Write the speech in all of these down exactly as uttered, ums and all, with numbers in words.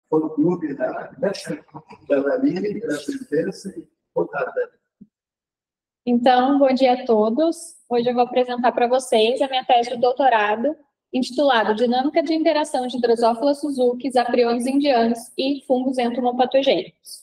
fã-clube da, da Marília, da presidência e votada. Então, bom dia a todos. Hoje eu vou apresentar para vocês a minha tese de doutorado, intitulada Dinâmica de Interação de Drosophila Suzuki, apriões indianos e fungos entomopatogênicos.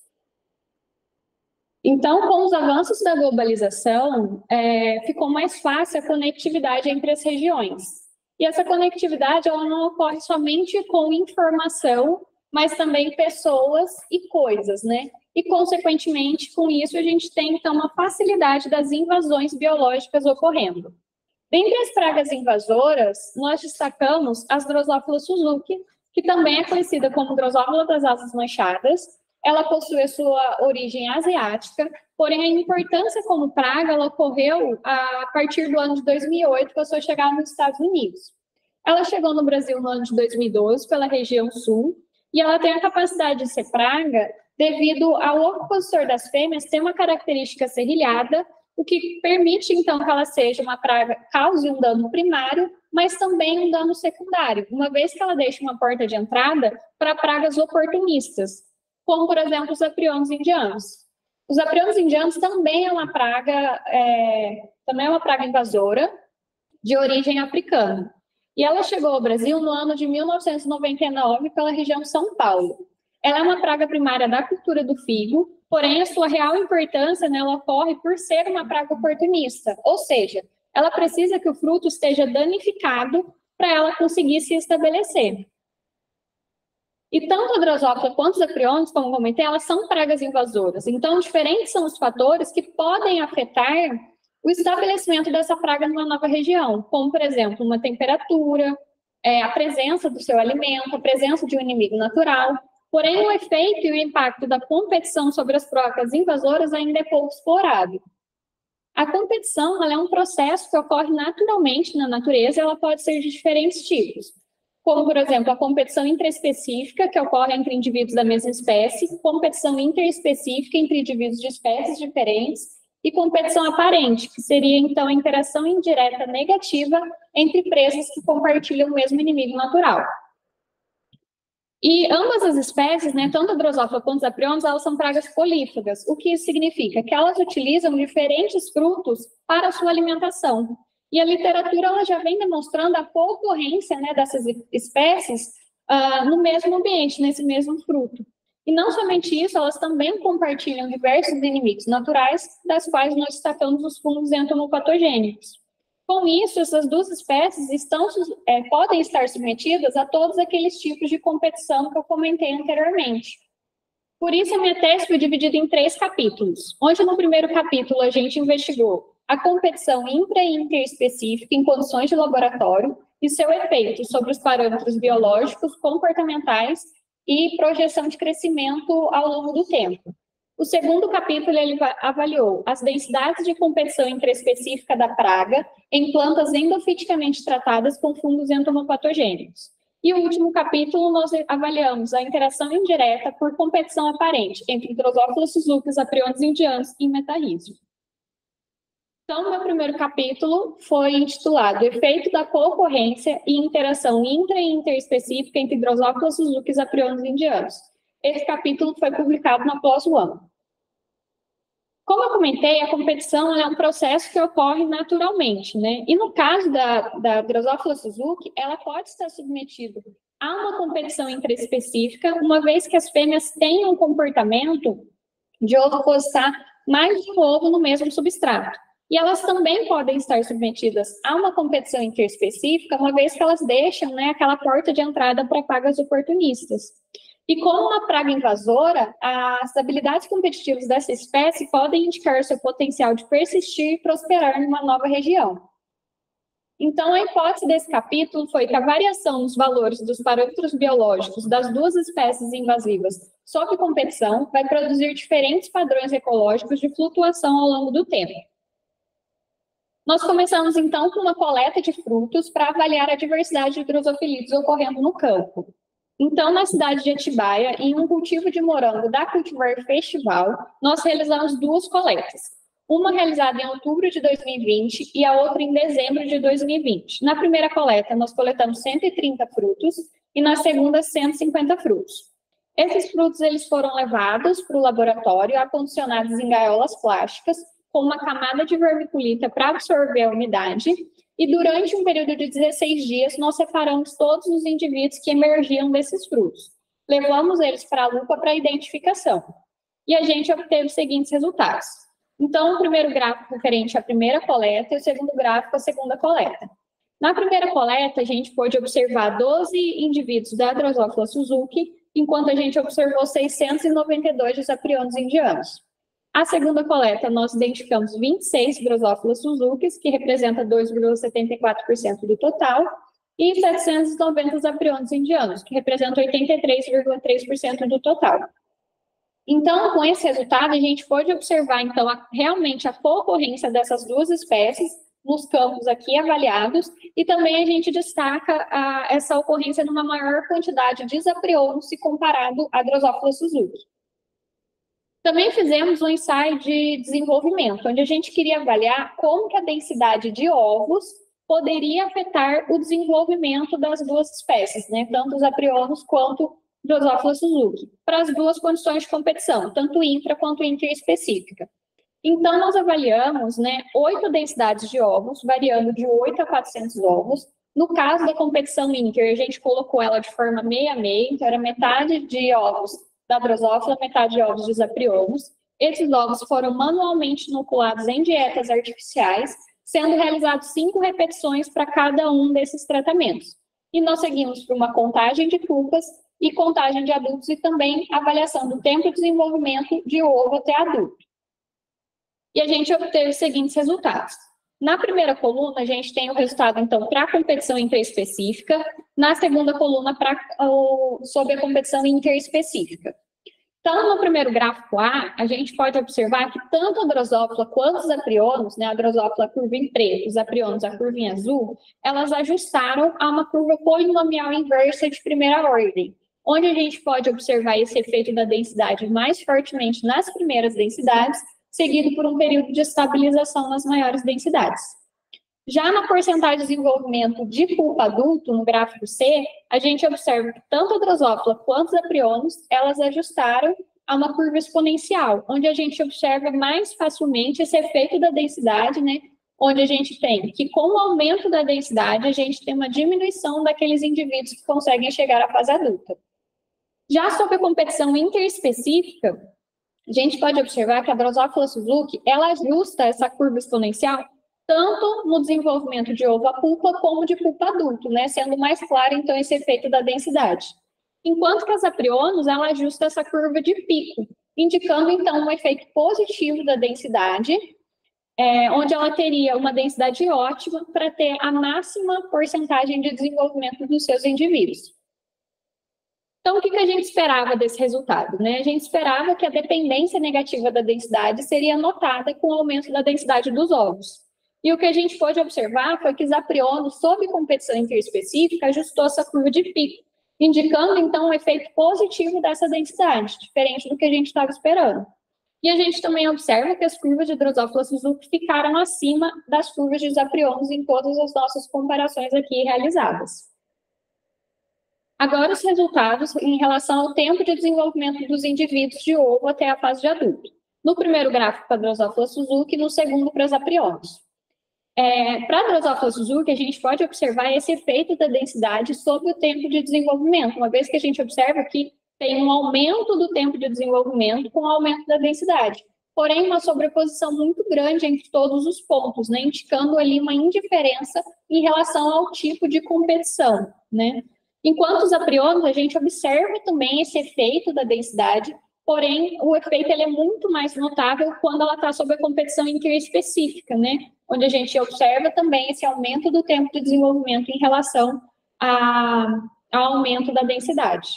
Então, com os avanços da globalização, é, ficou mais fácil a conectividade entre as regiões. E essa conectividade ela não ocorre somente com informação, mas também pessoas e coisas, né? E, consequentemente, com isso, a gente tem, então, uma facilidade das invasões biológicas ocorrendo. Dentre as pragas invasoras, nós destacamos as Drosophila Suzuki, que também é conhecida como Drosophila das asas manchadas. Ela possui a sua origem asiática, porém a importância como praga ela ocorreu a partir do ano de dois mil e oito, com a sua chegada nos Estados Unidos. Ela chegou no Brasil no ano de dois mil e doze, pela região sul, e ela tem a capacidade de ser praga devido ao ovipositor das fêmeas ter uma característica serrilhada, o que permite, então, que ela seja uma praga, cause um dano primário, mas também um dano secundário, uma vez que ela deixa uma porta de entrada para pragas oportunistas, como, por exemplo, os apriões indianos. Os apriões indianos também é uma praga, é, também é uma praga invasora de origem africana. E ela chegou ao Brasil no ano de mil novecentos e noventa e nove pela região São Paulo. Ela é uma praga primária da cultura do figo, porém a sua real importância, né, ela ocorre por ser uma praga oportunista, ou seja, ela precisa que o fruto esteja danificado para ela conseguir se estabelecer. E tanto a Drosophila quanto os apriões, como comentei, elas são pragas invasoras. Então, diferentes são os fatores que podem afetar o estabelecimento dessa praga numa nova região, como, por exemplo, uma temperatura, é, a presença do seu alimento, a presença de um inimigo natural. Porém, o efeito e o impacto da competição sobre as pragas invasoras ainda é pouco explorado. A competição ela é um processo que ocorre naturalmente na natureza e ela pode ser de diferentes tipos, como, por exemplo, a competição intraespecífica, que ocorre entre indivíduos da mesma espécie, competição interespecífica entre indivíduos de espécies diferentes, e competição aparente, que seria, então, a interação indireta negativa entre presas que compartilham o mesmo inimigo natural. E ambas as espécies, né, tanto a Drosophila quanto os apriões, elas são pragas polífagas, o que isso significa? Que elas utilizam diferentes frutos para a sua alimentação. E a literatura ela já vem demonstrando a concorrência, né, dessas espécies uh, no mesmo ambiente, nesse mesmo fruto. E não somente isso, elas também compartilham diversos inimigos naturais, das quais nós destacamos os fungos entomopatogênicos. Com isso, essas duas espécies estão, é, podem estar submetidas a todos aqueles tipos de competição que eu comentei anteriormente. Por isso, a minha tese foi dividida em três capítulos, onde no primeiro capítulo a gente investigou a competição intra- e interespecífica em condições de laboratório e seu efeito sobre os parâmetros biológicos, comportamentais e projeção de crescimento ao longo do tempo. O segundo capítulo ele avaliou as densidades de competição intraespecífica da praga em plantas endofiticamente tratadas com fungos entomopatogênicos. E o último capítulo nós avaliamos a interação indireta por competição aparente entre Drosophila Suzuki, apriões indianos e metarrhizio. Então, meu primeiro capítulo foi intitulado Efeito da concorrência e interação intra- e interespecífica entre Drosophila Suzuki e apriões indianos. Esse capítulo foi publicado na PLOS ONE. Como eu comentei, a competição é um processo que ocorre naturalmente, né? E no caso da, da Drosophila Suzuki, ela pode estar submetida a uma competição intraespecífica, uma vez que as fêmeas têm um comportamento de ovipositar mais de um ovo no mesmo substrato. E elas também podem estar submetidas a uma competição interespecífica, uma vez que elas deixam, né, aquela porta de entrada para pragas oportunistas. E como uma praga invasora, as habilidades competitivas dessa espécie podem indicar seu potencial de persistir e prosperar numa nova região. Então, a hipótese desse capítulo foi que a variação nos valores dos parâmetros biológicos das duas espécies invasivas sob competição vai produzir diferentes padrões ecológicos de flutuação ao longo do tempo. Nós começamos, então, com uma coleta de frutos para avaliar a diversidade de drosofilites ocorrendo no campo. Então, na cidade de Atibaia, em um cultivo de morango da Cultivar Festival, nós realizamos duas coletas. Uma realizada em outubro de dois mil e vinte e a outra em dezembro de dois mil e vinte. Na primeira coleta, nós coletamos cento e trinta frutos e na segunda, cento e cinquenta frutos. Esses frutos eles foram levados para o laboratório, acondicionados em gaiolas plásticas, com uma camada de vermiculita para absorver a umidade, e durante um período de dezesseis dias, nós separamos todos os indivíduos que emergiam desses frutos. Levamos eles para a lupa para identificação. E a gente obteve os seguintes resultados. Então, o primeiro gráfico referente à primeira coleta e o segundo gráfico à segunda coleta. Na primeira coleta, a gente pôde observar doze indivíduos da Drosophila Suzuki, enquanto a gente observou seiscentos e noventa e dois desaprionos indianos. A segunda coleta, nós identificamos vinte e seis Drosophila Suzuki, que representa dois vírgula setenta e quatro por cento do total, e setecentos e noventa desaprionos indianos, que representam oitenta e três vírgula três por cento do total. Então, com esse resultado, a gente pode observar, então, a, realmente a concorrência dessas duas espécies nos campos aqui avaliados, e também a gente destaca a, essa ocorrência numa maior quantidade de desaprionos se comparado à Drosophila Suzuki. Também fizemos um ensaio de desenvolvimento, onde a gente queria avaliar como que a densidade de ovos poderia afetar o desenvolvimento das duas espécies, né, tanto os aprionos quanto Drosophila Suzuki, para as duas condições de competição, tanto intra quanto interespecífica. Então, nós avaliamos, né, oito densidades de ovos, variando de oito a quatrocentos ovos. No caso da competição inter, a gente colocou ela de forma meia a meia, então era metade de ovos da Drosophila, metade de ovos dos aprionos. Esses ovos foram manualmente inoculados em dietas artificiais, sendo realizados cinco repetições para cada um desses tratamentos. E nós seguimos por uma contagem de pupas e contagem de adultos e também avaliação do tempo de desenvolvimento de ovo até adulto. E a gente obteve os seguintes resultados. Na primeira coluna, a gente tem o resultado, então, para a competição interespecífica. Na segunda coluna, pra, o, sobre a competição interespecífica. Então, no primeiro gráfico A, a gente pode observar que tanto a Drosophila quanto os aprionos, né, a Drosophila a curva em preto, os aprionos a curva em azul, elas ajustaram a uma curva polinomial inversa de primeira ordem, onde a gente pode observar esse efeito da densidade mais fortemente nas primeiras densidades, seguido por um período de estabilização nas maiores densidades. Já na porcentagem de desenvolvimento de pulpa adulto, no gráfico C, a gente observa que tanto a Drosophila quanto os aprionos, elas ajustaram a uma curva exponencial, onde a gente observa mais facilmente esse efeito da densidade, né? Onde a gente tem que, com o aumento da densidade, a gente tem uma diminuição daqueles indivíduos que conseguem chegar à fase adulta. Já sobre a competição interespecífica, a gente pode observar que a Drosophila Suzuki, ela ajusta essa curva exponencial tanto no desenvolvimento de ovo a pulpa como de pulpa adulto, né? Sendo mais claro, então, esse efeito da densidade. Enquanto que as aprionos, ela ajusta essa curva de pico, indicando, então, um efeito positivo da densidade, é, onde ela teria uma densidade ótima para ter a máxima porcentagem de desenvolvimento dos seus indivíduos. Então, o que, que a gente esperava desse resultado, né? A gente esperava que a dependência negativa da densidade seria notada com o aumento da densidade dos ovos. E o que a gente pôde observar foi que os aprionos, sob competição interespecífica, ajustou essa curva de pico, indicando, então, um efeito positivo dessa densidade, diferente do que a gente estava esperando. E a gente também observa que as curvas de Drosophila Suzuki ficaram acima das curvas de aprionos em todas as nossas comparações aqui realizadas. Agora, os resultados em relação ao tempo de desenvolvimento dos indivíduos de ovo até a fase de adulto. No primeiro gráfico para a Drosophila Suzuki e no segundo para os aprionos. É, para a Drosophila Suzuki, a gente pode observar esse efeito da densidade sobre o tempo de desenvolvimento, uma vez que a gente observa que tem um aumento do tempo de desenvolvimento com o aumento da densidade. Porém, uma sobreposição muito grande entre todos os pontos, né, indicando ali uma indiferença em relação ao tipo de competição, né? Enquanto os aprionos, a gente observa também esse efeito da densidade, porém, o efeito ele é muito mais notável quando ela está sob a competição interespecífica, né? Onde a gente observa também esse aumento do tempo de desenvolvimento em relação a, ao aumento da densidade.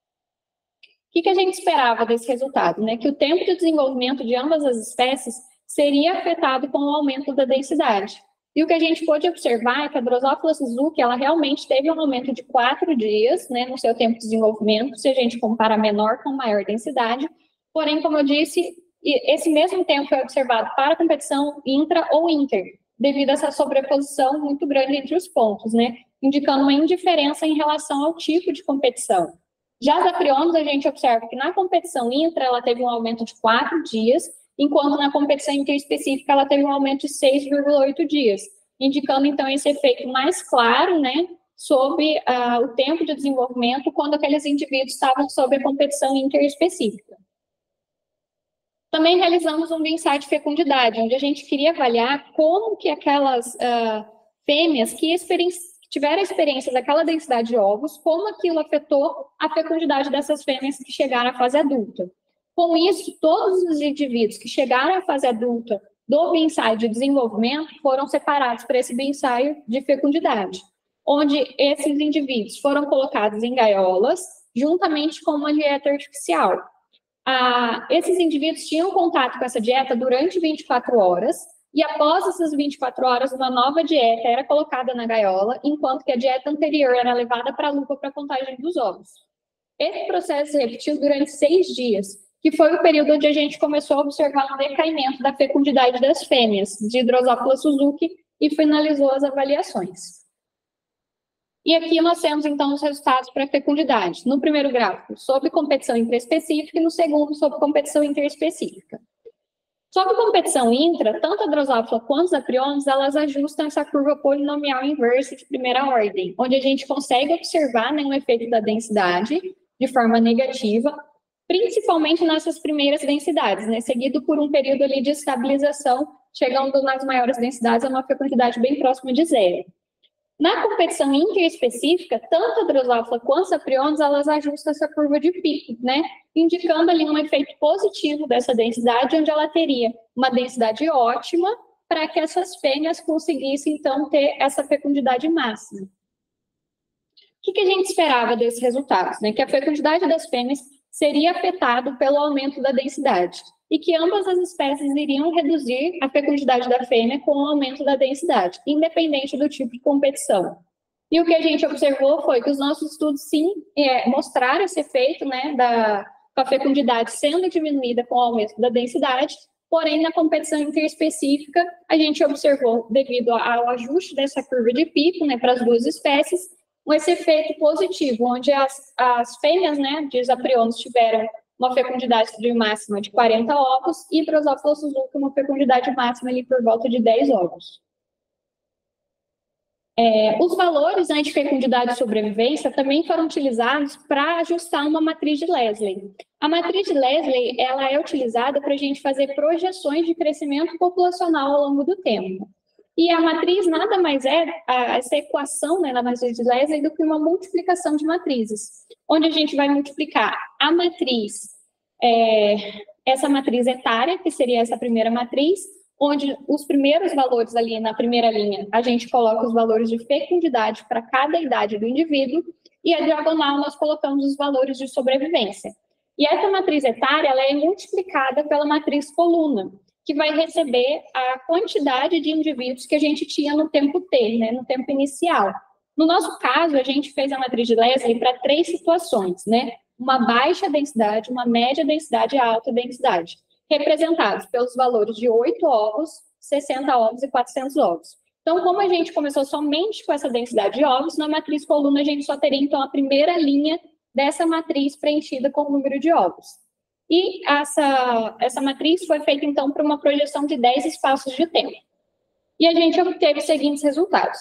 O que, que a gente esperava desse resultado, né? Que o tempo de desenvolvimento de ambas as espécies seria afetado com o aumento da densidade. E o que a gente pôde observar é que a Drosophila Suzuki, ela realmente teve um aumento de quatro dias, né, no seu tempo de desenvolvimento, se a gente compara menor com maior densidade. Porém, como eu disse, esse mesmo tempo é observado para a competição intra ou inter, devido a essa sobreposição muito grande entre os pontos, né, indicando uma indiferença em relação ao tipo de competição. Já as aprionos, a gente observa que na competição intra, ela teve um aumento de quatro dias, enquanto na competição interespecífica, ela teve um aumento de seis vírgula oito dias, indicando, então, esse efeito mais claro, né, sobre uh, o tempo de desenvolvimento quando aqueles indivíduos estavam sob a competição interespecífica. Também realizamos um ensaio de fecundidade, onde a gente queria avaliar como que aquelas uh, fêmeas que tiveram a experiência daquela densidade de ovos, como aquilo afetou a fecundidade dessas fêmeas que chegaram à fase adulta. Com isso, todos os indivíduos que chegaram à fase adulta do ensaio de desenvolvimento foram separados para esse ensaio de fecundidade, onde esses indivíduos foram colocados em gaiolas, juntamente com uma dieta artificial. Ah, esses indivíduos tinham contato com essa dieta durante vinte e quatro horas, e após essas vinte e quatro horas, uma nova dieta era colocada na gaiola, enquanto que a dieta anterior era levada para a lupa para a contagem dos ovos. Esse processo se repetiu durante seis dias, que foi o período onde a gente começou a observar o decaimento da fecundidade das fêmeas de Drosophila Suzuki e finalizou as avaliações. E aqui nós temos, então, os resultados para a fecundidade. No primeiro gráfico, sobre competição intraespecífica, e no segundo, sobre competição interespecífica. Sobre competição intra, tanto a Drosophila quanto os apriones, elas ajustam essa curva polinomial inversa de primeira ordem, onde a gente consegue observar, né, um efeito da densidade de forma negativa, principalmente nessas primeiras densidades, né, seguido por um período ali de estabilização, chegando nas maiores densidades a uma fecundidade bem próxima de zero. Na competição interespecífica, tanto a Drosophila quanto os apriones, elas ajustam essa curva de pico, né? Indicando ali um efeito positivo dessa densidade, onde ela teria uma densidade ótima para que essas fêmeas conseguissem, então, ter essa fecundidade máxima. O que, que a gente esperava desses resultados? Né? Que a fecundidade das fêmeas seria afetada pelo aumento da densidade, e que ambas as espécies iriam reduzir a fecundidade da fêmea com o aumento da densidade, independente do tipo de competição. E o que a gente observou foi que os nossos estudos, sim, é, mostraram esse efeito, né, da com a fecundidade sendo diminuída com o aumento da densidade, porém, na competição interespecífica, a gente observou, devido ao ajuste dessa curva de pico, né, para as duas espécies, esse efeito positivo, onde as, as fêmeas, né, de apriones tiveram uma fecundidade de máxima de quarenta ovos, e Drosophila Suzuki uma fecundidade máxima ali por volta de dez ovos. É, os valores, né, de fecundidade e sobrevivência também foram utilizados para ajustar uma matriz de Leslie. A matriz de Leslie, ela é utilizada para a gente fazer projeções de crescimento populacional ao longo do tempo. E a matriz nada mais é, a, essa equação, né, na matriz de Leslie, do que uma multiplicação de matrizes, onde a gente vai multiplicar a matriz, é, essa matriz etária, que seria essa primeira matriz, onde os primeiros valores ali na primeira linha, a gente coloca os valores de fecundidade para cada idade do indivíduo, e a diagonal nós colocamos os valores de sobrevivência. E essa matriz etária, ela é multiplicada pela matriz coluna, que vai receber a quantidade de indivíduos que a gente tinha no tempo T, né, no tempo inicial. No nosso caso, a gente fez a matriz de Leslie para três situações, né? Uma baixa densidade, uma média densidade e alta densidade, representados pelos valores de oito ovos, sessenta ovos e quatrocentos ovos. Então, como a gente começou somente com essa densidade de ovos, na matriz coluna a gente só teria, então, a primeira linha dessa matriz preenchida com o número de ovos. E essa, essa matriz foi feita, então, para uma projeção de dez espaços de tempo. E a gente obteve os seguintes resultados.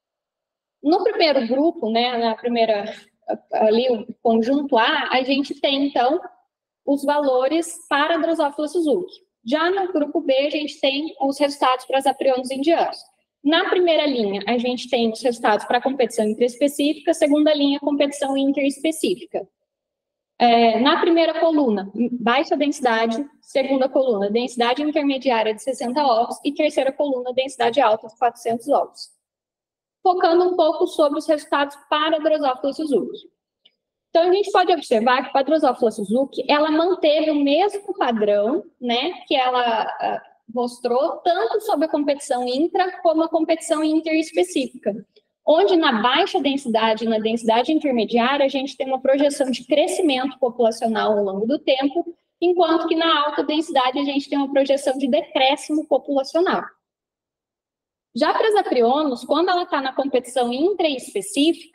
No primeiro grupo, né, na primeira, ali, o conjunto A, a gente tem, então, os valores para a Drosophila Suzuki. Já no grupo B, a gente tem os resultados para as apriones indianos. Na primeira linha, a gente tem os resultados para a competição intraespecífica, segunda linha, competição interespecífica. É, na primeira coluna, baixa densidade, segunda coluna, densidade intermediária de sessenta ovos e terceira coluna, densidade alta de quatrocentos ovos. Focando um pouco sobre os resultados para a Drosophila Suzuki. Então, a gente pode observar que a Drosophila Suzuki, ela manteve o mesmo padrão, né, que ela uh, mostrou, tanto sobre a competição intra como a competição interespecífica, onde na baixa densidade e na densidade intermediária a gente tem uma projeção de crescimento populacional ao longo do tempo, enquanto que na alta densidade a gente tem uma projeção de decréscimo populacional. Já para as aprionos, quando ela está na competição intraespecífica,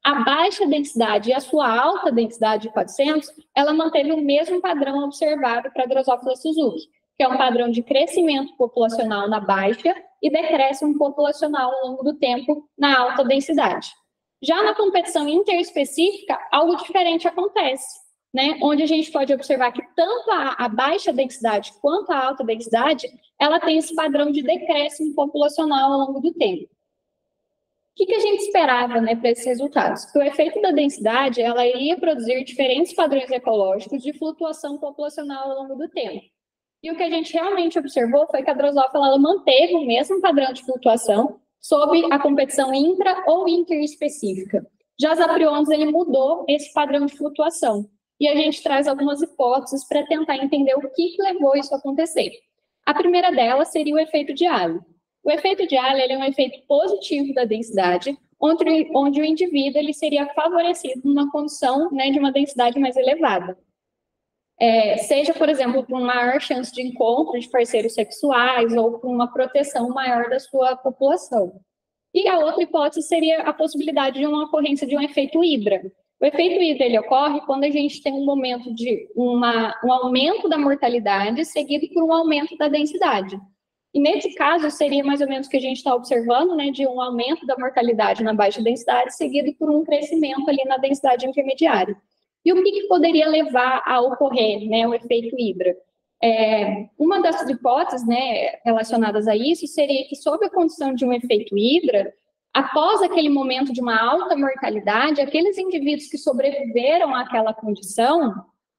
A baixa densidade e a sua alta densidade de quatrocentos, ela manteve o mesmo padrão observado para a Drosophila Suzuki, que é um padrão de crescimento populacional na baixa e decréscimo populacional ao longo do tempo na alta densidade. Já na competição interespecífica, algo diferente acontece, né? Onde a gente pode observar que tanto a, a baixa densidade quanto a alta densidade, ela tem esse padrão de decréscimo populacional ao longo do tempo. O que, que a gente esperava, né, para esses resultados? Que o efeito da densidade, ela iria produzir diferentes padrões ecológicos de flutuação populacional ao longo do tempo. E o que a gente realmente observou foi que a Drosophila ela manteve o mesmo padrão de flutuação sob a competição intra ou interespecífica. Já os apriões, ele mudou esse padrão de flutuação. E a gente traz algumas hipóteses para tentar entender o que, que levou isso a acontecer. A primeira delas seria o efeito de Halley. O efeito de Halley ele é um efeito positivo da densidade, onde, onde o indivíduo ele seria favorecido numa condição, né, de uma densidade mais elevada. É, seja, por exemplo, por uma maior chance de encontro de parceiros sexuais ou por uma proteção maior da sua população. E a outra hipótese seria a possibilidade de uma ocorrência de um efeito Hydra. O efeito Hydra ele ocorre quando a gente tem um momento de uma, um aumento da mortalidade seguido por um aumento da densidade. E nesse caso, seria mais ou menos o que a gente está observando, né, de um aumento da mortalidade na baixa densidade, seguido por um crescimento ali na densidade intermediária. E o que, que poderia levar a ocorrer, né, o efeito Hydra? É, uma das hipóteses, né, relacionadas a isso seria que, sob a condição de um efeito Hydra, após aquele momento de uma alta mortalidade, aqueles indivíduos que sobreviveram àquela condição,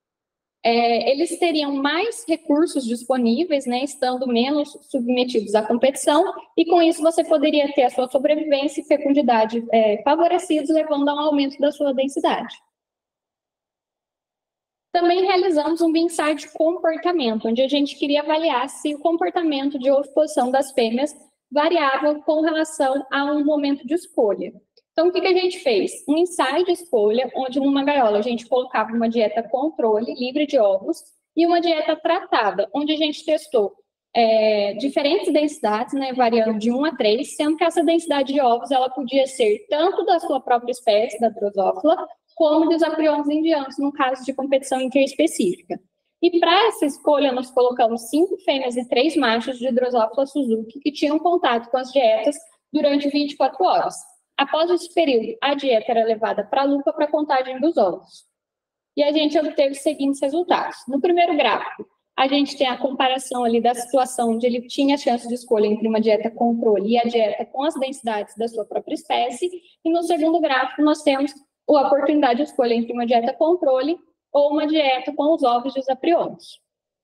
É, eles teriam mais recursos disponíveis, né, estando menos submetidos à competição, e com isso você poderia ter a sua sobrevivência e fecundidade é, favorecidos, levando a um aumento da sua densidade. Também realizamos um bem-estar de comportamento, onde a gente queria avaliar se o comportamento de oviposição das fêmeas variava com relação a um momento de escolha. Então, o que, que a gente fez? Um ensaio de escolha, onde numa gaiola a gente colocava uma dieta controle, livre de ovos, e uma dieta tratada, onde a gente testou é, diferentes densidades, né, variando de um a três, sendo que essa densidade de ovos ela podia ser tanto da sua própria espécie, da Drosophila, como dos apriões indianos, no caso de competição interespecífica. E para essa escolha, nós colocamos cinco fêmeas e três machos de Drosophila Suzuki que tinham contato com as dietas durante vinte e quatro horas. Após esse período, a dieta era levada para a lupa para a contagem dos ovos. E a gente obteve os seguintes resultados. No primeiro gráfico, a gente tem a comparação ali da situação onde ele tinha a chance de escolha entre uma dieta controle e a dieta com as densidades da sua própria espécie. E no segundo gráfico, nós temos a oportunidade de escolha entre uma dieta controle ou uma dieta com os ovos dos apriões.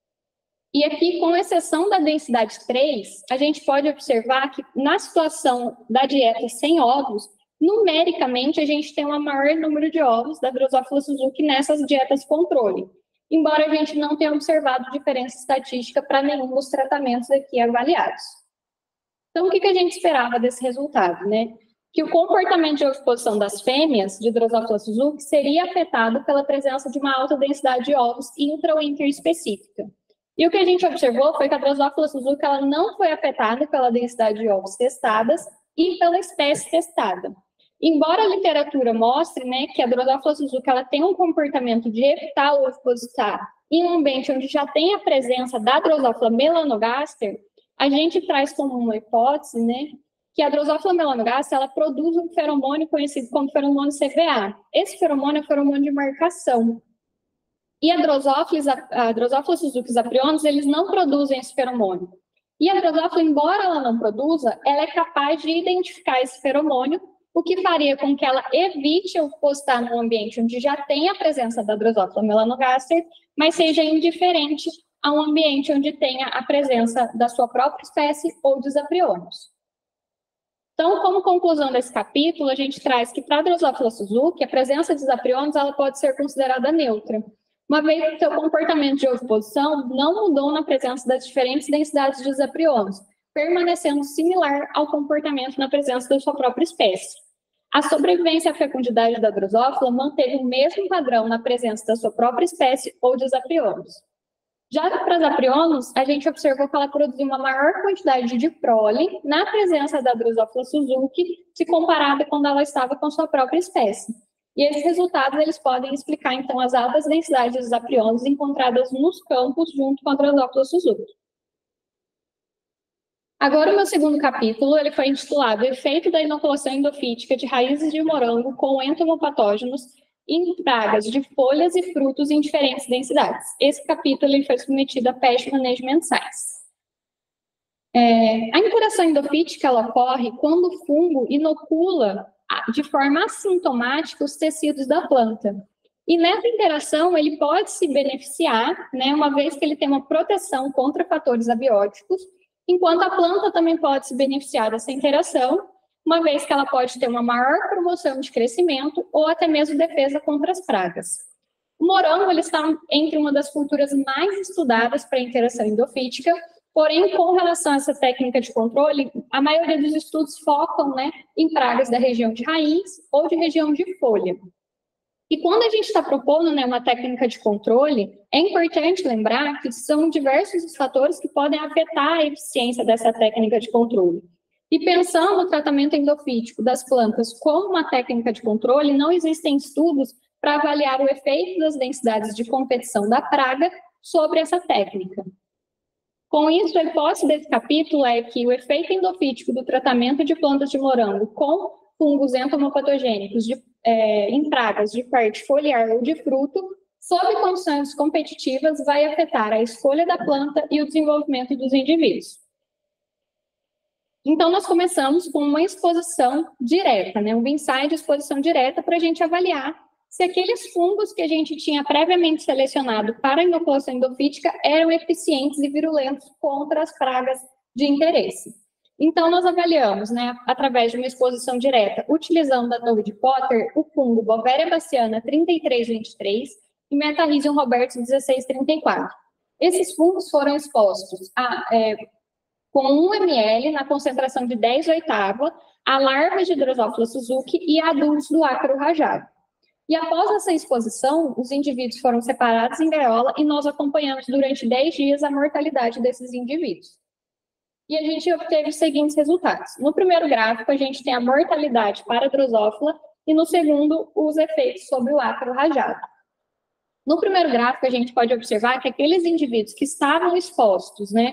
E aqui, com exceção da densidade três, a gente pode observar que na situação da dieta sem ovos, numericamente a gente tem um maior número de ovos da Drosophila Suzuki nessas dietas controle, embora a gente não tenha observado diferença estatística para nenhum dos tratamentos aqui avaliados. Então, o que, que a gente esperava desse resultado, né? Que o comportamento de oviposição das fêmeas de Drosophila Suzuki seria afetado pela presença de uma alta densidade de ovos intra ou interespecífica. E o que a gente observou foi que a Drosophila Suzuki ela não foi afetada pela densidade de ovos testadas e pela espécie testada. Embora a literatura mostre, né, que a Drosophila Suzuki ela tem um comportamento de evitar o ovipositar em um ambiente onde já tem a presença da Drosophila melanogaster, a gente traz como uma hipótese, né, que a Drosophila melanogaster ela produz um feromônio conhecido como feromônio C V A. Esse feromônio é feromônio de marcação. E a Drosophila, a Drosophila Suzuki e os apriões, eles não produzem esse feromônio. E a Drosophila, embora ela não produza, ela é capaz de identificar esse feromônio, o que faria com que ela evite ovipositar num ambiente onde já tem a presença da Drosophila melanogaster, mas seja indiferente a um ambiente onde tenha a presença da sua própria espécie ou dos apriões. Então, como conclusão desse capítulo, a gente traz que para a Drosophila Suzuki, a presença dos apriões ela pode ser considerada neutra, uma vez que seu comportamento de oviposição não mudou na presença das diferentes densidades dos apriões, permanecendo similar ao comportamento na presença da sua própria espécie. A sobrevivência e a fecundidade da Drosophila manteve o mesmo padrão na presença da sua própria espécie ou dos apriões. Já para as apriônus, a gente observou que ela produziu uma maior quantidade de prole na presença da Drosophila suzuki, se comparada quando ela estava com sua própria espécie. E esses resultados eles podem explicar, então, as altas densidades dos apriônus encontradas nos campos junto com a Drosophila suzuki. Agora, o meu segundo capítulo ele foi intitulado Efeito da inoculação endofítica de raízes de morango com entomopatógenos em pragas de folhas e frutos em diferentes densidades. Esse capítulo ele foi submetido a Pest Management Science. É, a interação endofítica ela ocorre quando o fungo inocula de forma assintomática os tecidos da planta. E nessa interação ele pode se beneficiar, né, uma vez que ele tem uma proteção contra fatores abióticos, enquanto a planta também pode se beneficiar dessa interação, uma vez que ela pode ter uma maior promoção de crescimento ou até mesmo defesa contra as pragas. O morango ele está entre uma das culturas mais estudadas para a interação endofítica, porém, com relação a essa técnica de controle, a maioria dos estudos focam, né, em pragas da região de raiz ou de região de folha. E quando a gente está propondo, né, uma técnica de controle, é importante lembrar que são diversos os fatores que podem afetar a eficiência dessa técnica de controle. E pensando no tratamento endofítico das plantas como uma técnica de controle, não existem estudos para avaliar o efeito das densidades de competição da praga sobre essa técnica. Com isso, a hipótese desse capítulo é que o efeito endofítico do tratamento de plantas de morango com fungos entomopatogênicos de, é, em pragas de parte foliar ou de fruto, sob condições competitivas, vai afetar a escolha da planta e o desenvolvimento dos indivíduos. Então, nós começamos com uma exposição direta, né, um ensaio de exposição direta para a gente avaliar se aqueles fungos que a gente tinha previamente selecionado para a inoculação endofítica eram eficientes e virulentos contra as pragas de interesse. Então, nós avaliamos, né, através de uma exposição direta, utilizando a torre de Potter, o fungo Bovéria baciana trinta e três vinte e três e Metarhizium robertus dezesseis trinta e quatro. Esses fungos foram expostos a... É, com um mililitro na concentração de dez oitava, a larvas de Drosophila suzuki e adultos do ácaro rajado. E após essa exposição, os indivíduos foram separados em gaiola e nós acompanhamos durante dez dias a mortalidade desses indivíduos. E a gente obteve os seguintes resultados. No primeiro gráfico, a gente tem a mortalidade para a Drosophila e no segundo, os efeitos sobre o ácaro rajado. No primeiro gráfico, a gente pode observar que aqueles indivíduos que estavam expostos, né,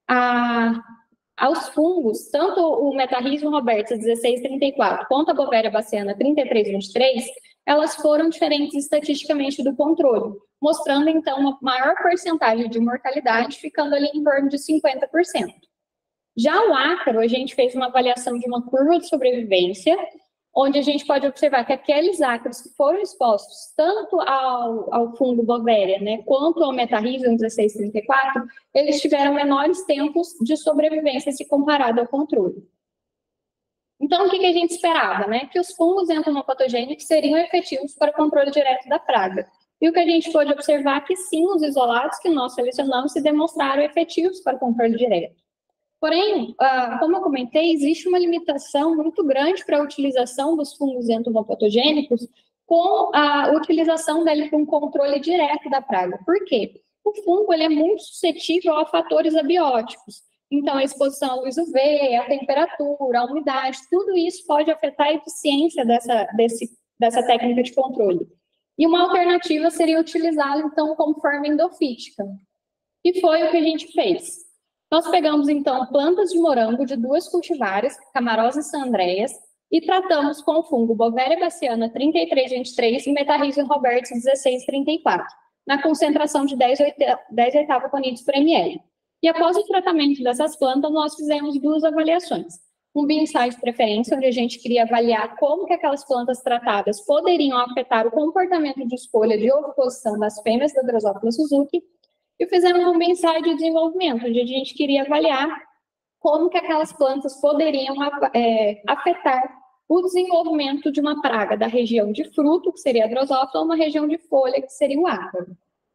A, aos fungos, tanto o Metarhizium robertus dezesseis trinta e quatro quanto a Bovéria baciana trinta e três vinte e três, elas foram diferentes estatisticamente do controle, mostrando então uma maior porcentagem de mortalidade, ficando ali em torno de cinquenta por cento. Já o ácaro, a gente fez uma avaliação de uma curva de sobrevivência, onde a gente pode observar que aqueles ácaros que foram expostos tanto ao, ao fungo Bovéria, né, quanto ao Metarhizium dezesseis trinta e quatro, eles tiveram menores tempos de sobrevivência se comparado ao controle. Então, o que, que a gente esperava? Né? Que os fungos entomopatogênicos seriam efetivos para o controle direto da praga. E o que a gente pôde observar é que sim, os isolados que nós selecionamos se demonstraram efetivos para o controle direto. Porém, como eu comentei, existe uma limitação muito grande para a utilização dos fungos entomopatogênicos com a utilização dele para um controle direto da praga. Por quê? O fungo ele é muito suscetível a fatores abióticos. Então, a exposição à luz U V, a temperatura, a umidade, tudo isso pode afetar a eficiência dessa, desse, dessa técnica de controle. E uma alternativa seria utilizá-lo, então, como forma endofítica. E foi o que a gente fez. Nós pegamos, então, plantas de morango de duas cultivares, Camarosa e San Andreas, e tratamos com o fungo Bovéria baciana trinta e três vinte e três e Metarhizium robertus dezesseis trinta e quatro, na concentração de dez oitavos conitos por ml. E após o tratamento dessas plantas, nós fizemos duas avaliações. Um B-Insight de preferência, onde a gente queria avaliar como que aquelas plantas tratadas poderiam afetar o comportamento de escolha de oviposição das fêmeas da Drosophila suzuki, e fizemos um B-Insight de desenvolvimento, onde a gente queria avaliar como que aquelas plantas poderiam é, afetar o desenvolvimento de uma praga da região de fruto, que seria a Drosophila, ou uma região de folha, que seria o ácaro.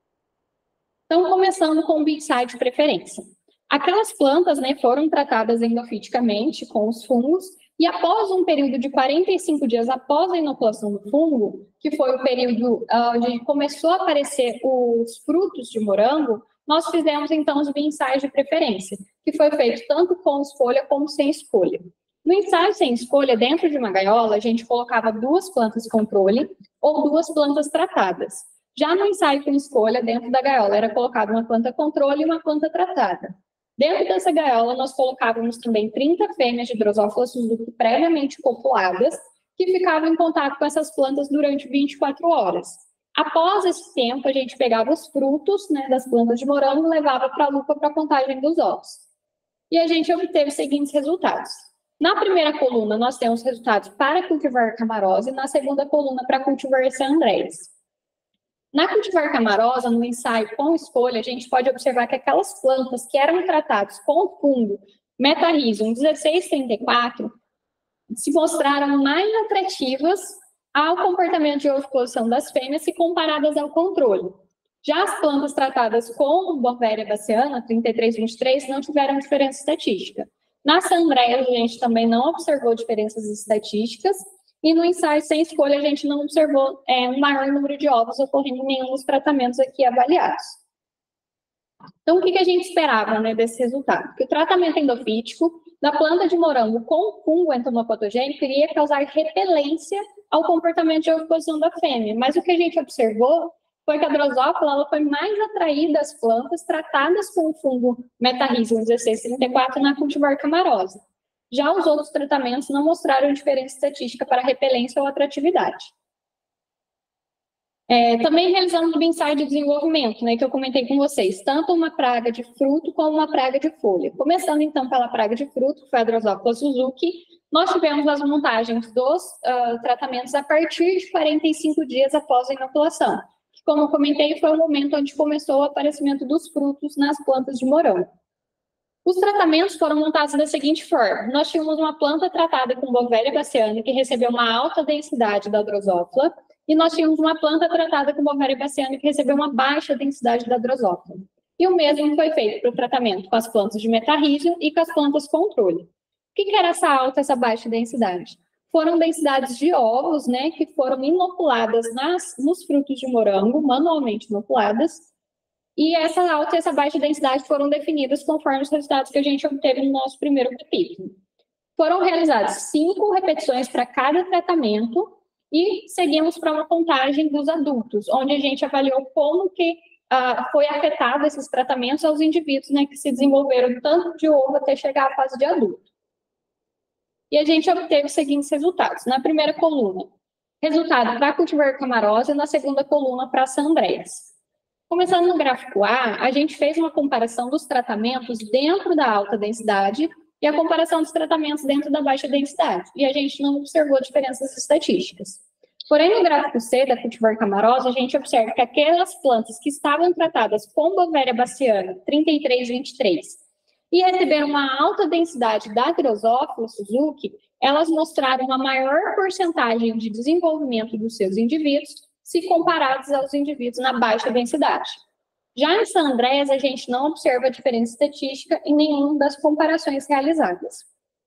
Então, começando com o B-Insight de preferência. Aquelas plantas, né, foram tratadas endofiticamente com os fungos, e após um período de quarenta e cinco dias após a inoculação do fungo, que foi o período onde começou a aparecer os frutos de morango, nós fizemos, então, os ensaios de preferência, que foi feito tanto com escolha como sem escolha. No ensaio sem escolha, dentro de uma gaiola, a gente colocava duas plantas controle ou duas plantas tratadas. Já no ensaio com escolha, dentro da gaiola, era colocada uma planta controle e uma planta tratada. Dentro dessa gaiola, nós colocávamos também trinta fêmeas de Drosophila Suzuki previamente copuladas, que ficavam em contato com essas plantas durante vinte e quatro horas. Após esse tempo, a gente pegava os frutos, né, das plantas de morango e levava para a lupa para a contagem dos ovos. E a gente obteve os seguintes resultados. Na primeira coluna, nós temos resultados para cultivar Camarose, e na segunda coluna, para cultivar San Andrés. Na cultivar Camarosa, no ensaio com escolha, a gente pode observar que aquelas plantas que eram tratadas com o fungo Metarrhizium dezesseis trinta e quatro se mostraram mais atrativas ao comportamento de oviposição das fêmeas se comparadas ao controle. Já as plantas tratadas com Bovéria baciana, trinta e três vinte e três, não tiveram diferença estatística. Na San Andrés, a gente também não observou diferenças estatísticas, e no ensaio sem escolha, a gente não observou é, um maior número de ovos ocorrendo em nenhum dos tratamentos aqui avaliados. Então, o que, que a gente esperava, né, desse resultado? Que o tratamento endofítico da planta de morango com fungo entomopatogênico iria causar repelência ao comportamento de oviposição da fêmea, mas o que a gente observou foi que a Drosophila ela foi mais atraída às plantas tratadas com o fungo Metarrhizium dezesseis trinta e quatro na cultivar Camarose. Já os outros tratamentos não mostraram diferença estatística para repelência ou atratividade. É, também realizamos o ensaio de desenvolvimento, né, que eu comentei com vocês, tanto uma praga de fruto como uma praga de folha. Começando então pela praga de fruto, que foi a Drosophila Suzuki, nós tivemos as montagens dos uh, tratamentos a partir de quarenta e cinco dias após a inoculação, que, como eu comentei, foi o momento onde começou o aparecimento dos frutos nas plantas de morango. Os tratamentos foram montados da seguinte forma: nós tínhamos uma planta tratada com Bovéria baciana, que recebeu uma alta densidade da Drosophila, e nós tínhamos uma planta tratada com Bovéria baciana, que recebeu uma baixa densidade da Drosophila. E o mesmo foi feito para o tratamento com as plantas de Metarrhizium e com as plantas controle. O que, que era essa alta, essa baixa densidade? Foram densidades de ovos, né, que foram inoculadas nas, nos frutos de morango, manualmente inoculadas, e essa alta e essa baixa densidade foram definidas conforme os resultados que a gente obteve no nosso primeiro capítulo. Foram realizadas cinco repetições para cada tratamento e seguimos para uma contagem dos adultos, onde a gente avaliou como que uh, foi afetado esses tratamentos aos indivíduos, né, que se desenvolveram tanto de ovo até chegar à fase de adulto. E a gente obteve os seguintes resultados. Na primeira coluna, resultado para cultivar Camarose, e na segunda coluna para San Andrés. Começando no gráfico A, a gente fez uma comparação dos tratamentos dentro da alta densidade e a comparação dos tratamentos dentro da baixa densidade, e a gente não observou diferenças estatísticas. Porém, no gráfico C da cultivar Camarose, a gente observa que aquelas plantas que estavam tratadas com Bovéria baciana, trinta e três vinte e três, e receberam uma alta densidade da Drosophila Suzuki, elas mostraram uma maior porcentagem de desenvolvimento dos seus indivíduos, se comparados aos indivíduos na baixa densidade. Já em San Andrés, a gente não observa diferença estatística em nenhuma das comparações realizadas.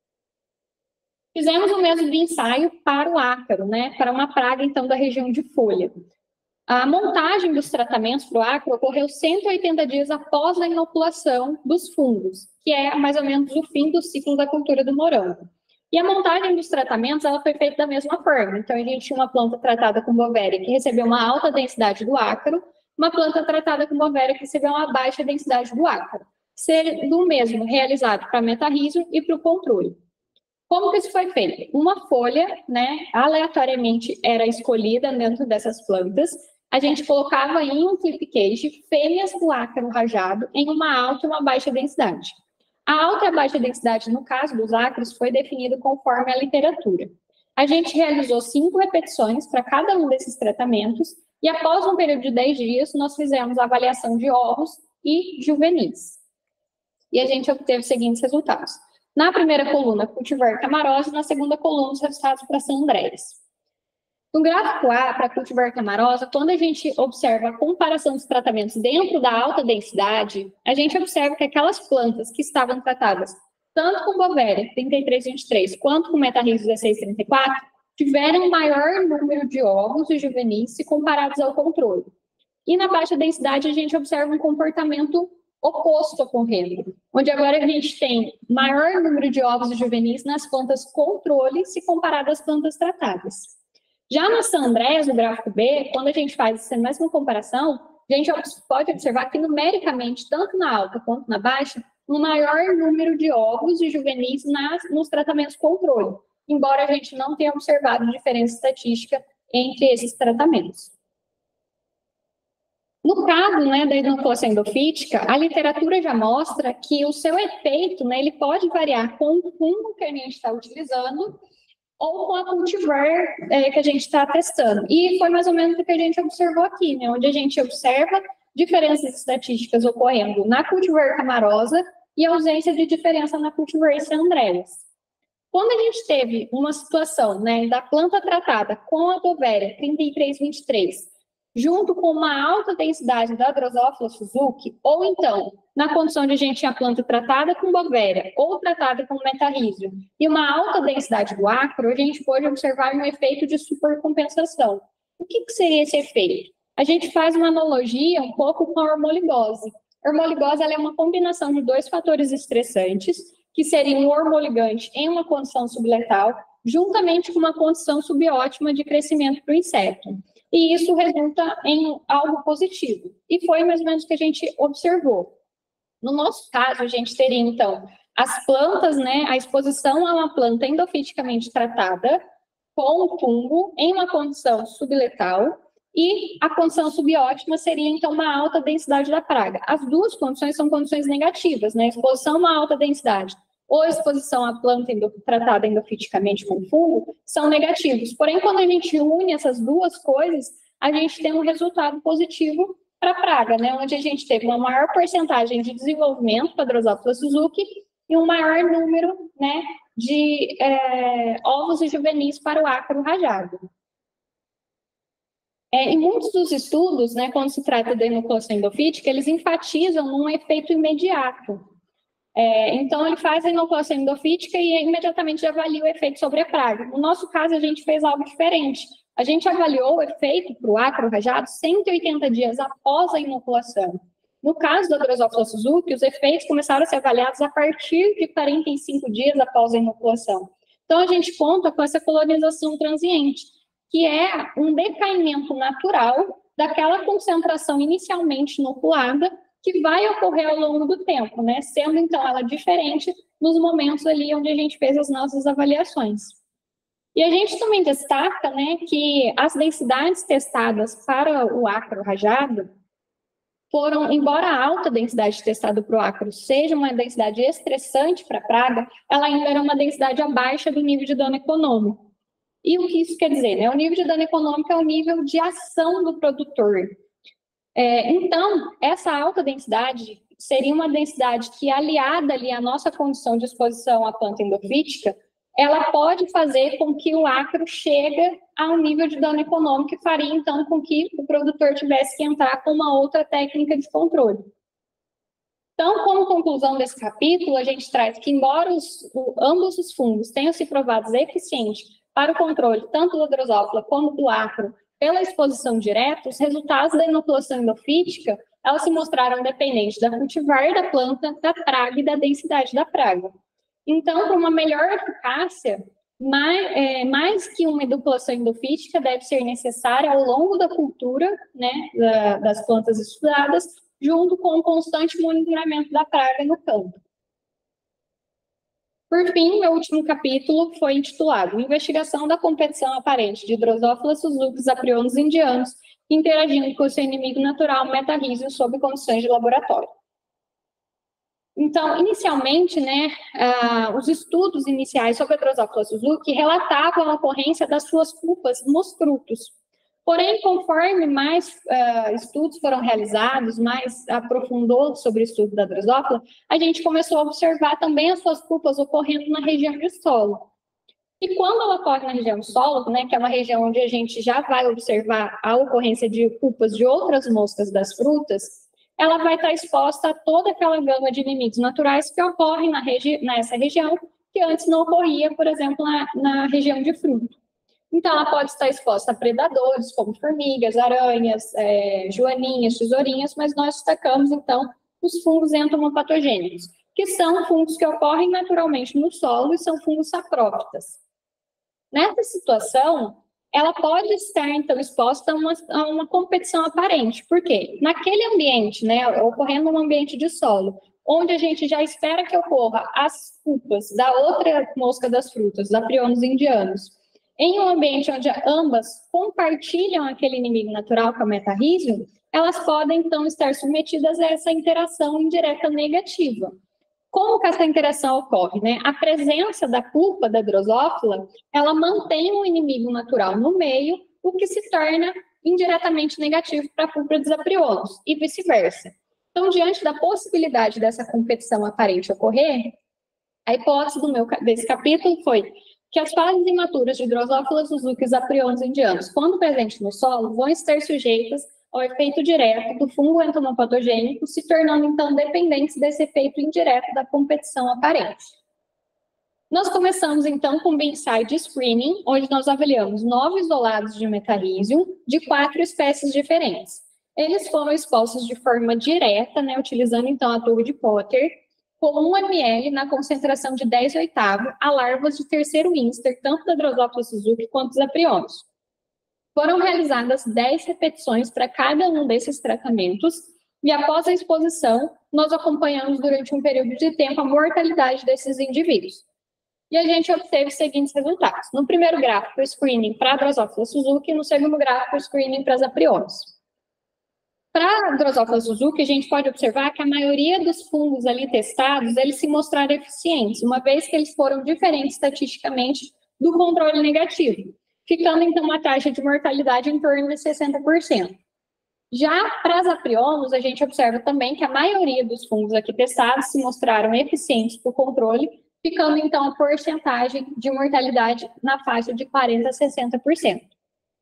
Fizemos o mesmo ensaio para o ácaro, né, para uma praga, então, da região de folha. A montagem dos tratamentos para o ácaro ocorreu cento e oitenta dias após a inoculação dos fungos, que é mais ou menos o fim do ciclo da cultura do morango. E a montagem dos tratamentos ela foi feita da mesma forma. Então, a gente tinha uma planta tratada com Bovéria, que recebeu uma alta densidade do ácaro, uma planta tratada com Bovéria, que recebeu uma baixa densidade do ácaro, sendo o mesmo realizado para Metarrhizium e para o controle. Como que isso foi feito? Uma folha, né, aleatoriamente era escolhida dentro dessas plantas, a gente colocava em um clip cage fêmeas do ácaro rajado em uma alta e uma baixa densidade. A alta e a baixa densidade, no caso dos ácaros, foi definida conforme a literatura. A gente realizou cinco repetições para cada um desses tratamentos e, após um período de dez dias, nós fizemos a avaliação de ovos e juvenis. E a gente obteve os seguintes resultados. Na primeira coluna, cultivar Camarose, na segunda coluna, os resultados para San Andrés. No gráfico A, para cultivar Camarose, quando a gente observa a comparação dos tratamentos dentro da alta densidade, a gente observa que aquelas plantas que estavam tratadas tanto com Bovéria, trinta e três vinte e três, quanto com Metarrhizium dezesseis trinta e quatro, tiveram um maior número de ovos e juvenis se comparados ao controle. E na baixa densidade a gente observa um comportamento oposto ocorrendo, onde agora a gente tem maior número de ovos juvenis nas plantas controle se comparado às plantas tratadas. Já na San Andrés, no gráfico B, quando a gente faz essa mesma comparação, a gente pode observar que numericamente, tanto na alta quanto na baixa, um maior número de ovos de juvenis nas, nos tratamentos controle, embora a gente não tenha observado diferença estatística entre esses tratamentos. No caso, né, da inoculação endofítica, a literatura já mostra que o seu efeito, né, ele pode variar com o fungo que a gente está utilizando ou com a cultivar é, que a gente está testando. E foi mais ou menos o que a gente observou aqui, né, onde a gente observa diferenças estatísticas ocorrendo na cultivar Camarosa e ausência de diferença na cultivar San Andrés. Quando a gente teve uma situação, né, da planta tratada com a Bovéria trinta e três vinte e três, junto com uma alta densidade da Drosophila Suzuki, ou então, na condição de a gente tinha a planta tratada com Bovéria, ou tratada com Metarrhizium, e uma alta densidade do acro, a gente pode observar um efeito de supercompensação. O que, que seria esse efeito? A gente faz uma analogia um pouco com a hormoligose. A hormoligose ela é uma combinação de dois fatores estressantes, que seriam um hormoligante em uma condição subletal, juntamente com uma condição subótima de crescimento para o inseto. E isso resulta em algo positivo. E foi mais ou menos o que a gente observou. No nosso caso, a gente teria, então, as plantas, né, a exposição a uma planta endofiticamente tratada com o fungo em uma condição subletal, e a condição subótima seria, então, uma alta densidade da praga. As duas condições são condições negativas, né? Exposição a uma alta densidade ou exposição à planta endo, tratada endofiticamente com fungo, são negativos. Porém, quando a gente une essas duas coisas, a gente tem um resultado positivo para a praga, né? Onde a gente teve uma maior porcentagem de desenvolvimento para a Drosophila Suzuki e um maior número, né, de é, ovos e juvenis para o ácaro rajado. É, em muitos dos estudos, né, quando se trata da inoculação endofítica, eles enfatizam num efeito imediato. É, então, ele faz a inoculação endofítica e imediatamente avalia o efeito sobre a praga. No nosso caso, a gente fez algo diferente. A gente avaliou o efeito para o ácaro rajado cento e oitenta dias após a inoculação. No caso da Drosophila Suzuki, os efeitos começaram a ser avaliados a partir de quarenta e cinco dias após a inoculação. Então, a gente conta com essa colonização transiente, que é um decaimento natural daquela concentração inicialmente inoculada, que vai ocorrer ao longo do tempo, né? Sendo, então, ela diferente nos momentos ali onde a gente fez as nossas avaliações. E a gente também destaca, né, que as densidades testadas para o ácaro rajado foram, embora a alta densidade testada para o ácaro seja uma densidade estressante para a praga, ela ainda era uma densidade abaixo do nível de dano econômico. E o que isso quer dizer, né? O nível de dano econômico é o nível de ação do produtor. É, então, essa alta densidade seria uma densidade que, aliada ali à nossa condição de exposição à planta endofítica, ela pode fazer com que o acro chegue a um nível de dano econômico que faria, então, com que o produtor tivesse que entrar com uma outra técnica de controle. Então, como conclusão desse capítulo, a gente traz que, embora os, o, ambos os fungos tenham se provado eficientes para o controle tanto da Drosophila como do acro, pela exposição direta, os resultados da inoculação endofítica, elas se mostraram dependentes da cultivar da planta, da praga e da densidade da praga. Então, para uma melhor eficácia, mais, é, mais que uma inoculação endofítica deve ser necessária ao longo da cultura, né, da, das plantas estudadas, junto com o constante monitoramento da praga no campo. Por fim, meu último capítulo foi intitulado Investigação da competição aparente de Drosophila Suzuki apriônicos indianos interagindo com seu inimigo natural Metarrhizium sob condições de laboratório. Então, inicialmente, né, uh, os estudos iniciais sobre a Drosophila Suzuki relatavam a ocorrência das suas pupas nos frutos. Porém, conforme mais uh, estudos foram realizados, mais aprofundou sobre o estudo da Drosophila, a gente começou a observar também as suas pupas ocorrendo na região de solo. E quando ela ocorre na região de solo, né, que é uma região onde a gente já vai observar a ocorrência de pupas de outras moscas das frutas, ela vai estar exposta a toda aquela gama de inimigos naturais que ocorrem na regi nessa região, que antes não ocorria, por exemplo, na, na região de fruto. Então, ela pode estar exposta a predadores, como formigas, aranhas, é, joaninhas, tesourinhas, mas nós destacamos, então, os fungos entomopatogênicos, que são fungos que ocorrem naturalmente no solo e são fungos saprófitas. Nessa situação, ela pode estar, então, exposta a uma, a uma competição aparente. Por quê? Naquele ambiente, né, ocorrendo num ambiente de solo, onde a gente já espera que ocorra as pupas da outra mosca das frutas, da Prionus indianus, em um ambiente onde ambas compartilham aquele inimigo natural, que é o metarrhizium, elas podem, então, estar submetidas a essa interação indireta negativa. Como que essa interação ocorre, né? A presença da pulpa da drosófila, ela mantém o inimigo natural no meio, o que se torna indiretamente negativo para a pulpa dos apriolus, e vice-versa. Então, diante da possibilidade dessa competição aparente ocorrer, a hipótese do meu, desse capítulo foi que as fases imaturas de Drosophila suzuki e Aprions indianos, quando presentes no solo, vão estar sujeitas ao efeito direto do fungo entomopatogênico, se tornando, então, dependentes desse efeito indireto da competição aparente. Nós começamos, então, com o Binside Screening, onde nós avaliamos nove isolados de metarrhizium de quatro espécies diferentes. Eles foram expostos de forma direta, né, utilizando, então, a torre de Potter, com um mililitro na concentração de dez oitavo a larvas de terceiro íster, tanto da Drosophila suzuki quanto dos Aprions. Foram realizadas dez repetições para cada um desses tratamentos e, após a exposição, nós acompanhamos durante um período de tempo a mortalidade desses indivíduos. E a gente obteve os seguintes resultados. No primeiro gráfico, o screening para a Drosophila suzuki, e no segundo gráfico, o screening para as Aprions. Para a Drosophila suzuki, a gente pode observar que a maioria dos fungos ali testados, eles se mostraram eficientes, uma vez que eles foram diferentes estatisticamente do controle negativo, ficando, então, uma taxa de mortalidade em torno de sessenta por cento. Já para as Aprionos, a gente observa também que a maioria dos fungos aqui testados se mostraram eficientes para o controle, ficando, então, a porcentagem de mortalidade na faixa de quarenta a sessenta por cento.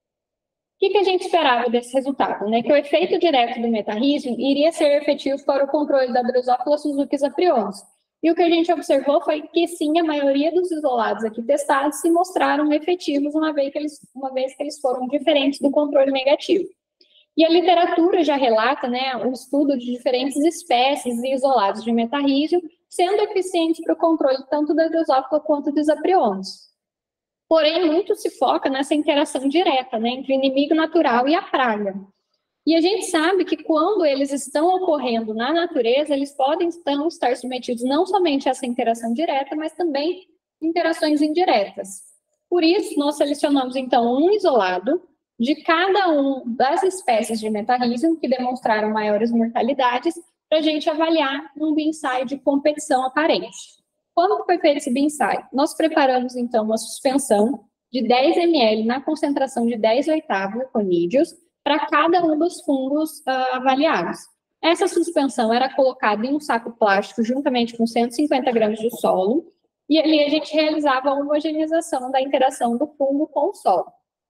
O que, que a gente esperava desse resultado? Né? Que o efeito direto do metarrhizium iria ser efetivo para o controle da Drosophila suzuki e Aprions. E o que a gente observou foi que, sim, a maioria dos isolados aqui testados se mostraram efetivos, uma vez que eles, uma vez que eles foram diferentes do controle negativo. E a literatura já relata, né, o estudo de diferentes espécies e isolados de metarrhizium sendo eficientes para o controle tanto da Drosophila quanto dos Aprions. Porém, muito se foca nessa interação direta, né, entre o inimigo natural e a praga. E a gente sabe que quando eles estão ocorrendo na natureza, eles podem então estar submetidos não somente a essa interação direta, mas também interações indiretas. Por isso, nós selecionamos então um isolado de cada uma das espécies de metarrhizium que demonstraram maiores mortalidades para a gente avaliar um Binside de competição aparente. Como foi feito esse Binside? Nós preparamos então uma suspensão de dez mililitros na concentração de dez oitavo conídeos para cada um dos fungos uh, avaliados. Essa suspensão era colocada em um saco plástico juntamente com cento e cinquenta gramas de solo, e ali a gente realizava a homogeneização da interação do fungo com o solo.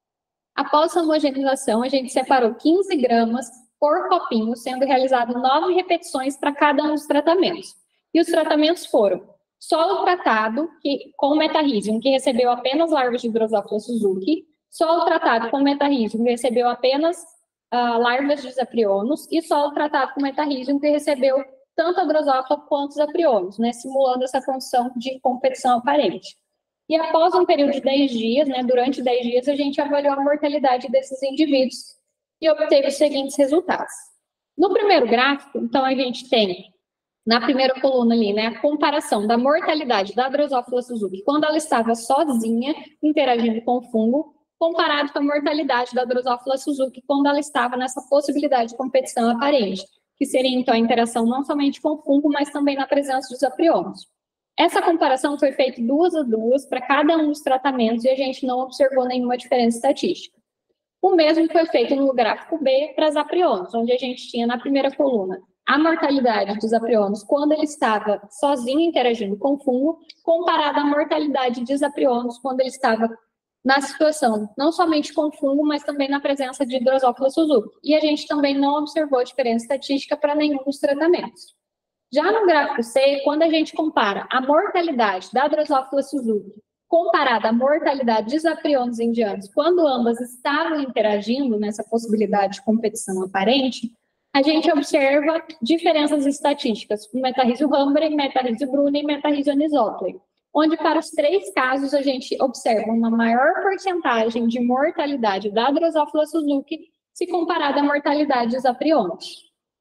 Após a homogeneização, a gente separou quinze gramas por copinho, sendo realizado nove repetições para cada um dos tratamentos. E os tratamentos foram solo tratado que, com metarrhizium, que recebeu apenas larvas de Drosophila suzuki, solo tratado com metarrhizium, que recebeu apenas uh, larvas de Aprions, e solo tratado com metarrhizium, que recebeu tanto a Drosophila quanto os Aprions, né, simulando essa condição de competição aparente. E após um período de dez dias, né, durante dez dias, a gente avaliou a mortalidade desses indivíduos e obteve os seguintes resultados. No primeiro gráfico, então, a gente tem, na primeira coluna ali, né, a comparação da mortalidade da Drosophila suzuki quando ela estava sozinha, interagindo com o fungo, comparado com a mortalidade da Drosophila suzuki quando ela estava nessa possibilidade de competição aparente, que seria, então, a interação não somente com o fungo, mas também na presença dos Aprions. Essa comparação foi feita duas a duas para cada um dos tratamentos e a gente não observou nenhuma diferença estatística. O mesmo foi feito no gráfico B para as Aprions, onde a gente tinha na primeira coluna a mortalidade dos Aprions quando ele estava sozinho interagindo com o fungo, comparada à mortalidade dos Aprions quando ele estava na situação, não somente com o fungo, mas também na presença de Drosophila suzuki. E a gente também não observou diferença estatística para nenhum dos tratamentos. Já no gráfico C, quando a gente compara a mortalidade da Drosophila suzuki comparada à mortalidade de zapriones indianos, quando ambas estavam interagindo nessa possibilidade de competição aparente, a gente observa diferenças estatísticas com Metarrhizium rhambre, Metarrhizium bruni e Metarrhizium anisopli, onde para os três casos a gente observa uma maior porcentagem de mortalidade da Drosophila suzuki se comparada à mortalidade dos zapriones.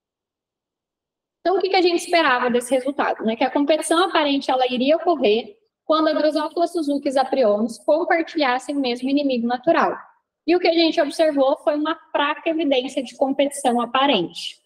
Então, o que a gente esperava desse resultado? Né? Que a competição aparente ela iria ocorrer quando a Drosophila suzuki e zapriones compartilhassem o mesmo inimigo natural. E o que a gente observou foi uma fraca evidência de competição aparente.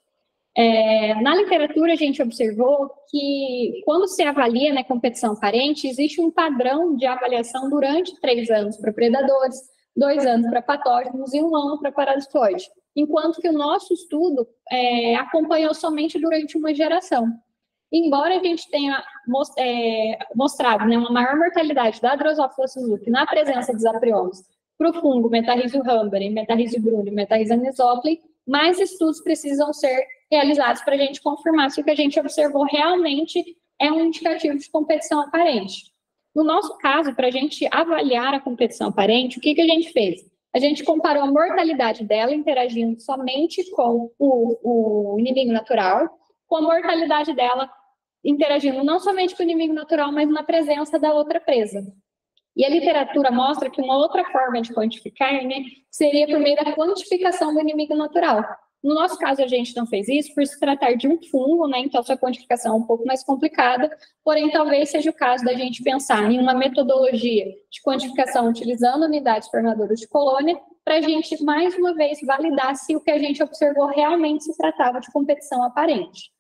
É, na literatura, a gente observou que, quando se avalia né, competição aparente, existe um padrão de avaliação durante três anos para predadores, dois anos para patógenos e um ano para parasitoide, enquanto que o nosso estudo é, acompanhou somente durante uma geração. Embora a gente tenha é, mostrado né, uma maior mortalidade da Drosophila suzuki na presença dos zapriones para o fungo Metarrhizium rhambre, Metarrhizium bruni, Metarrhizium anisopli, mais estudos precisam ser realizados para a gente confirmar se o que a gente observou realmente é um indicativo de competição aparente. No nosso caso, para a gente avaliar a competição aparente, o que, que a gente fez? A gente comparou a mortalidade dela interagindo somente com o, o inimigo natural, com a mortalidade dela interagindo não somente com o inimigo natural, mas na presença da outra presa. E a literatura mostra que uma outra forma de quantificar né, seria por meio da quantificação do inimigo natural. No nosso caso, a gente não fez isso por se tratar de um fungo, né, então sua quantificação é um pouco mais complicada, porém talvez seja o caso da gente pensar em uma metodologia de quantificação utilizando unidades formadoras de colônia, para a gente, mais uma vez, validar se o que a gente observou realmente se tratava de competição aparente.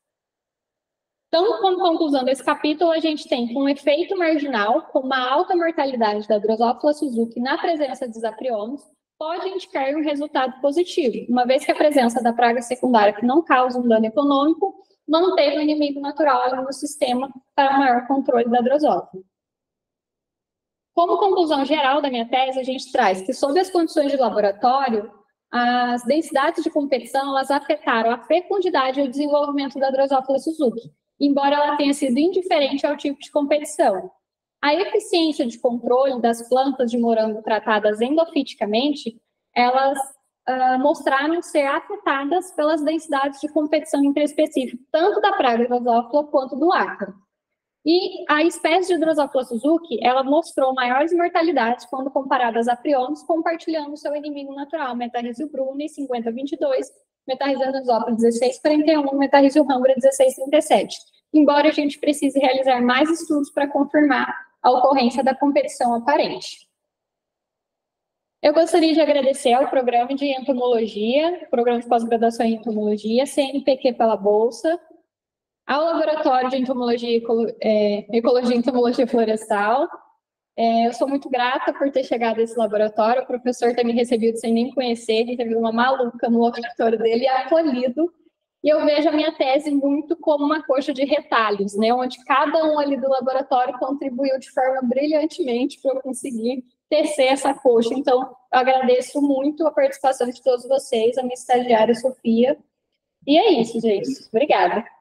Então, como conclusão desse capítulo, a gente tem um efeito marginal, com uma alta mortalidade da Drosophila suzuki na presença de zapriones, pode indicar um resultado positivo, uma vez que a presença da praga secundária que não causa um dano econômico manteve o inimigo natural no sistema para maior controle da Drosophila. Como conclusão geral da minha tese, a gente traz que, sob as condições de laboratório, as densidades de competição elas afetaram a fecundidade e o desenvolvimento da Drosophila suzuki, embora ela tenha sido indiferente ao tipo de competição. A eficiência de controle das plantas de morango tratadas endofiticamente, elas uh, mostraram ser afetadas pelas densidades de competição interespecífica, tanto da praga Drosophila quanto do ácaro. E a espécie de Drosophila suzuki, ela mostrou maiores mortalidades quando comparada às zapriones, compartilhando seu inimigo natural, Metarrhizium bruni cinquenta vinte e dois, Metarrhizium anisopli dezesseis quarenta e um, Metarrhizium rhambre dezesseis trinta e sete. Embora a gente precise realizar mais estudos para confirmar a ocorrência da competição aparente. Eu gostaria de agradecer ao Programa de Entomologia, Programa de Pós-Graduação em Entomologia, C N Pq pela Bolsa, ao Laboratório de Entomologia, Ecolo é, Ecologia e Entomologia Florestal. É, eu sou muito grata por ter chegado a esse laboratório, o professor ter me recebido sem nem conhecer, recebido uma maluca no laboratório dele e acolhido. E eu vejo a minha tese muito como uma coxa de retalhos, né, onde cada um ali do laboratório contribuiu de forma brilhantemente para eu conseguir tecer essa coxa. Então, eu agradeço muito a participação de todos vocês, a minha estagiária Sofia. E é isso, gente. Obrigada.